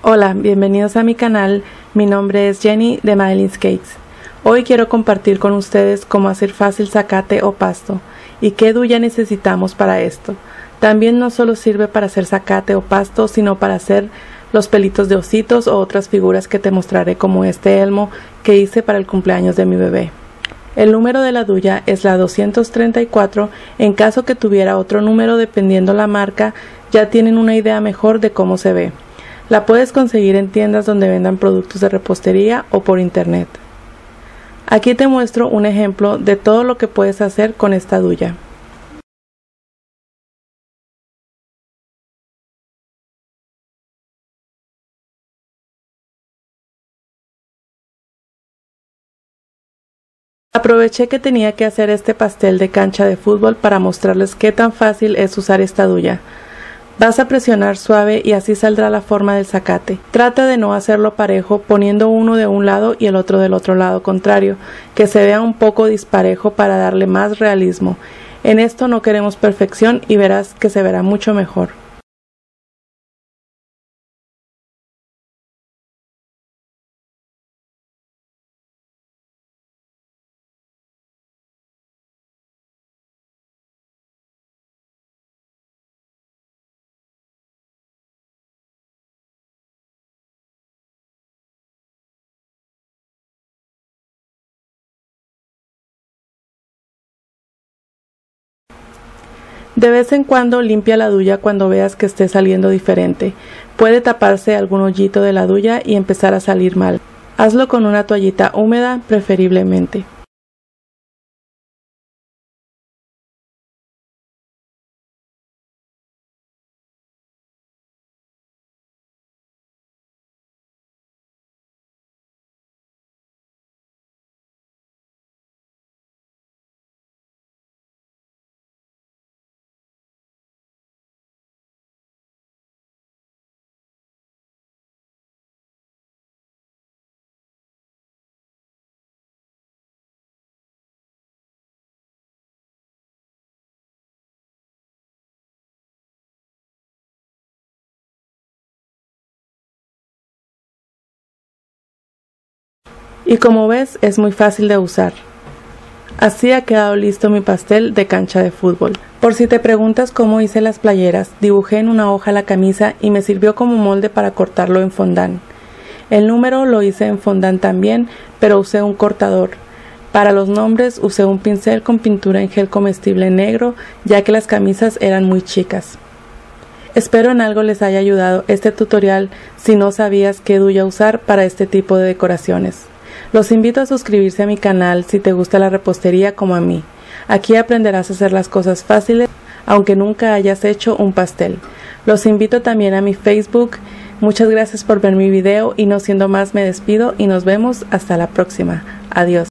Hola, bienvenidos a mi canal. Mi nombre es Jenny de Madeline's Cakes. Hoy quiero compartir con ustedes cómo hacer fácil zacate o pasto y qué duya necesitamos para esto. También no solo sirve para hacer zacate o pasto, sino para hacer los pelitos de ositos o otras figuras que te mostraré, como este elmo que hice para el cumpleaños de mi bebé. El número de la duya es la 234. En caso que tuviera otro número, dependiendo la marca, ya tienen una idea mejor de cómo se ve. La puedes conseguir en tiendas donde vendan productos de repostería o por internet. Aquí te muestro un ejemplo de todo lo que puedes hacer con esta duya. Aproveché que tenía que hacer este pastel de cancha de fútbol para mostrarles qué tan fácil es usar esta duya. Vas a presionar suave y así saldrá la forma del zacate. Trata de no hacerlo parejo, poniendo uno de un lado y el otro del otro lado contrario, que se vea un poco disparejo para darle más realismo. En esto no queremos perfección y verás que se verá mucho mejor. De vez en cuando limpia la duya cuando veas que esté saliendo diferente. Puede taparse algún hoyito de la duya y empezar a salir mal. Hazlo con una toallita húmeda, preferiblemente. Y como ves, es muy fácil de usar. Así ha quedado listo mi pastel de cancha de fútbol. Por si te preguntas cómo hice las playeras, dibujé en una hoja la camisa y me sirvió como molde para cortarlo en fondant. El número lo hice en fondant también, pero usé un cortador. Para los nombres usé un pincel con pintura en gel comestible negro, ya que las camisas eran muy chicas. Espero en algo les haya ayudado este tutorial si no sabías qué duya usar para este tipo de decoraciones. Los invito a suscribirse a mi canal si te gusta la repostería como a mí. Aquí aprenderás a hacer las cosas fáciles, aunque nunca hayas hecho un pastel. Los invito también a mi Facebook. Muchas gracias por ver mi video y no siendo más me despido y nos vemos hasta la próxima. Adiós.